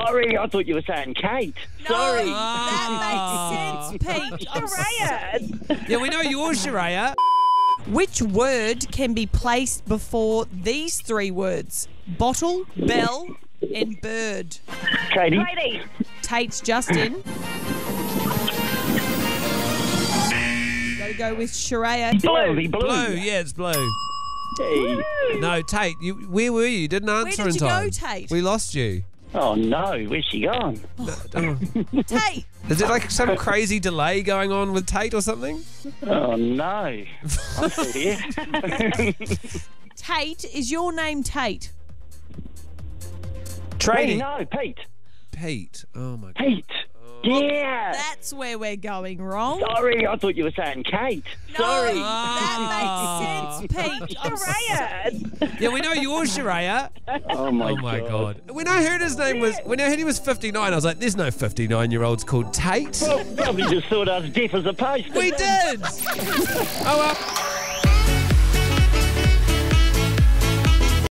Sorry, I thought you were saying Kate. Sorry. No, that makes sense, Pete. Shreya. Yeah, we know yours, Shreya. Which word can be placed before these three words? Bottle, bell, and bird. Katie. Tate's just in. Gotta go with Shreya. Blue. Blue, yeah, it's blue. Hey. No, Tate, where were you? You didn't answer Where did in you time. go, Tate? We lost you. Oh no, where's she gone? Oh. Tate! Is there like some crazy delay going on with Tate or something? Oh no. I'm still here. Tate, is your name Tate? Hey, no, Pete. Pete. Oh my God. Pete. Yeah. That's where we're going wrong. Sorry, I thought you were saying Kate. Sorry. That makes sense, Pete. Shreya. Yeah, we know yours, Shreya. Oh my God. When I heard when I heard he was 59, I was like, there's no 59-year-olds called Tate. Probably just thought I was deaf as a post. We did. Oh well.